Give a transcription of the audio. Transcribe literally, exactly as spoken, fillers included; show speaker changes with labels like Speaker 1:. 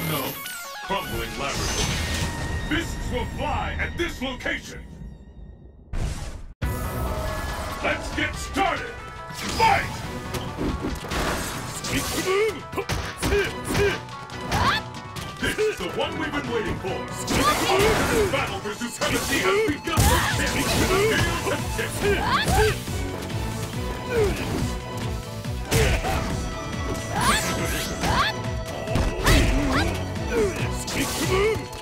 Speaker 1: unknown, crumbling laboratory. Fists will fly at this location! Let's get started! Fight! This is the one we've been waiting for! The battle for supremacy has begun! Feel the